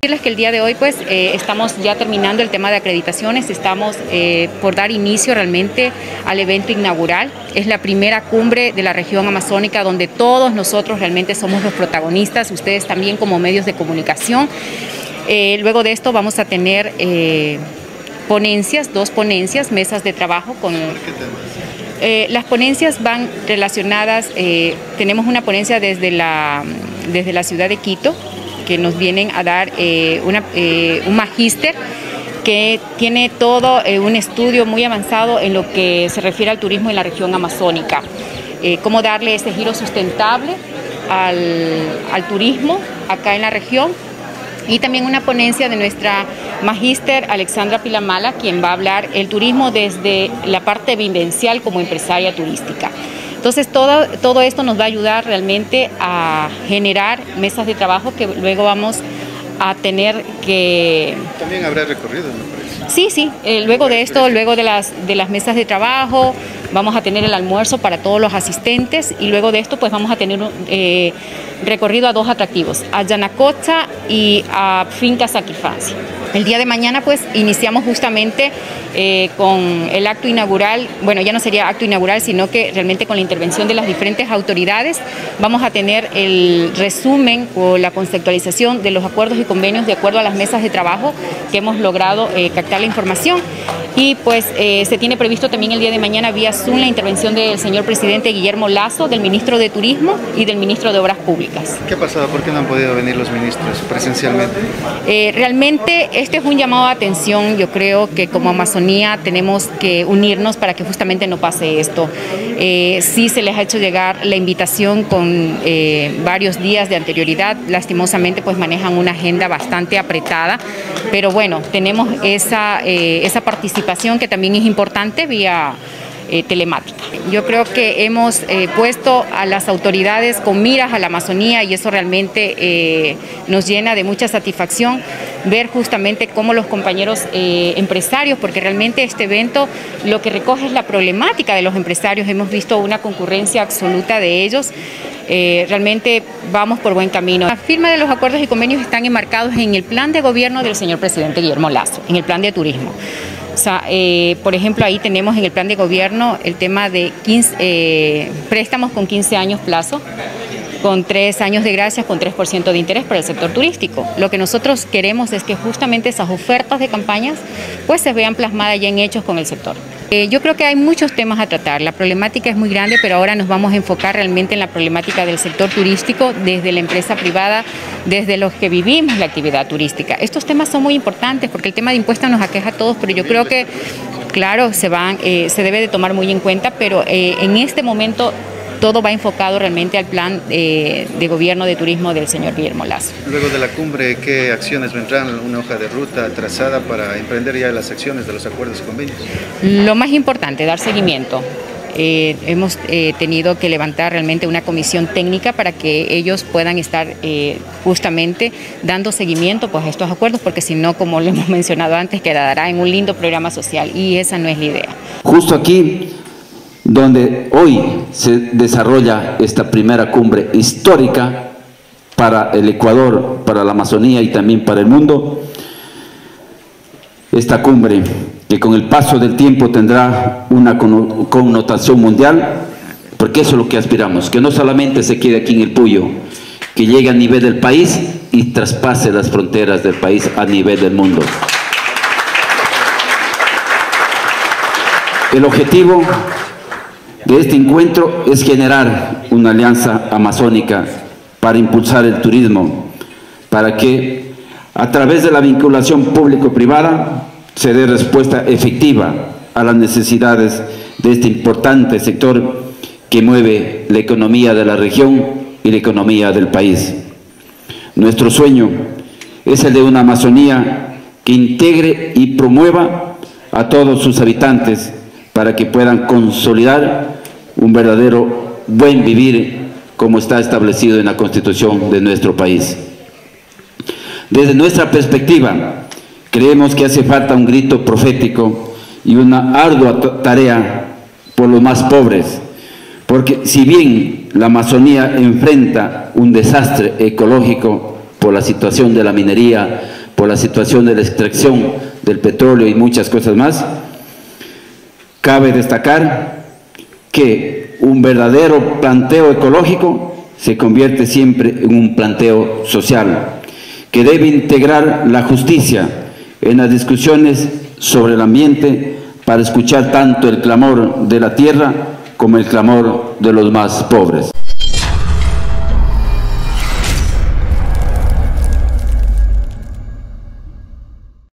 Decirles que el día de hoy pues estamos ya terminando el tema de acreditaciones, estamos por dar inicio realmente al evento inaugural. Es la primera cumbre de la región amazónica donde todos nosotros realmente somos los protagonistas, ustedes también como medios de comunicación. Luego de esto vamos a tener ponencias, 2 ponencias, mesas de trabajo con... las ponencias van relacionadas, tenemos una ponencia desde la ciudad de Quito, que nos vienen a dar un magíster que tiene todo un estudio muy avanzado en lo que se refiere al turismo en la región amazónica. Cómo darle ese giro sustentable al turismo acá en la región. Y también una ponencia de nuestra magíster Alexandra Pilamala, quien va a hablar el turismo desde la parte vivencial como empresaria turística. Entonces todo esto nos va a ayudar realmente a generar mesas de trabajo que luego vamos a tener que... También habrá recorrido, me parece. Sí, luego de esto, luego de las mesas de trabajo, vamos a tener el almuerzo para todos los asistentes y luego de esto pues vamos a tener un recorrido a 2 atractivos, a Yanacocha y a Finca Sacrifáncia. El día de mañana pues iniciamos justamente con el acto inaugural, bueno ya no sería acto inaugural sino que realmente con la intervención de las diferentes autoridades vamos a tener el resumen o la conceptualización de los acuerdos y convenios de acuerdo a las mesas de trabajo que hemos logrado captar la información y pues se tiene previsto también el día de mañana vía Zoom la intervención del señor presidente Guillermo Lasso, del ministro de Turismo y del ministro de Obras Públicas. ¿Qué ha pasado? ¿Por qué no han podido venir los ministros presencialmente? Realmente este es un llamado a atención, yo creo que como Amazonía tenemos que unirnos para que justamente no pase esto. Sí se les ha hecho llegar la invitación con varios días de anterioridad, lastimosamente pues manejan una agenda bastante apretada, pero bueno, tenemos esa participación que también es importante vía telemática. Yo creo que hemos puesto a las autoridades con miras a la Amazonía y eso realmente nos llena de mucha satisfacción ver justamente cómo los compañeros empresarios, porque realmente este evento lo que recoge es la problemática de los empresarios, hemos visto una concurrencia absoluta de ellos. Realmente vamos por buen camino. La firma de los acuerdos y convenios están enmarcados en el plan de gobierno del señor presidente Guillermo Lasso, en el plan de turismo. O sea, por ejemplo, ahí tenemos en el plan de gobierno el tema de préstamos con 15 años plazo, con 3 años de gracia, con 3% de interés para el sector turístico. Lo que nosotros queremos es que justamente esas ofertas de campañas pues se vean plasmadas ya en hechos con el sector. Yo creo que hay muchos temas a tratar, la problemática es muy grande, pero ahora nos vamos a enfocar realmente en la problemática del sector turístico desde la empresa privada, desde los que vivimos la actividad turística. Estos temas son muy importantes porque el tema de impuestos nos aqueja a todos, pero yo creo que, claro, se debe de tomar muy en cuenta, pero en este momento todo va enfocado realmente al plan de gobierno de turismo del señor Guillermo Lasso. Luego de la cumbre, ¿qué acciones vendrán? ¿Una hoja de ruta trazada para emprender ya las acciones de los acuerdos y convenios? Lo más importante, dar seguimiento. Hemos tenido que levantar realmente una comisión técnica para que ellos puedan estar justamente dando seguimiento pues, a estos acuerdos, porque si no, como lo hemos mencionado antes, quedará en un lindo programa social y esa no es la idea. Justo aquí, donde hoy se desarrolla esta primera cumbre histórica para el Ecuador, para la Amazonía y también para el mundo, esta cumbre que con el paso del tiempo tendrá una connotación mundial, porque eso es lo que aspiramos, que no solamente se quede aquí en el Puyo, que llegue a nivel del país y traspase las fronteras del país a nivel del mundo. El objetivo de este encuentro es generar una alianza amazónica para impulsar el turismo, para que a través de la vinculación público-privada se dé respuesta efectiva a las necesidades de este importante sector que mueve la economía de la región y la economía del país. Nuestro sueño es el de una Amazonía que integre y promueva a todos sus habitantes para que puedan consolidar un verdadero buen vivir como está establecido en la Constitución de nuestro país. Desde nuestra perspectiva, creemos que hace falta un grito profético y una ardua tarea por los más pobres, porque si bien la Amazonía enfrenta un desastre ecológico, por la situación de la minería, por la situación de la extracción del petróleo y muchas cosas más. Cabe destacar que un verdadero planteo ecológico se convierte siempre en un planteo social, que debe integrar la justicia en las discusiones sobre el ambiente para escuchar tanto el clamor de la tierra como el clamor de los más pobres.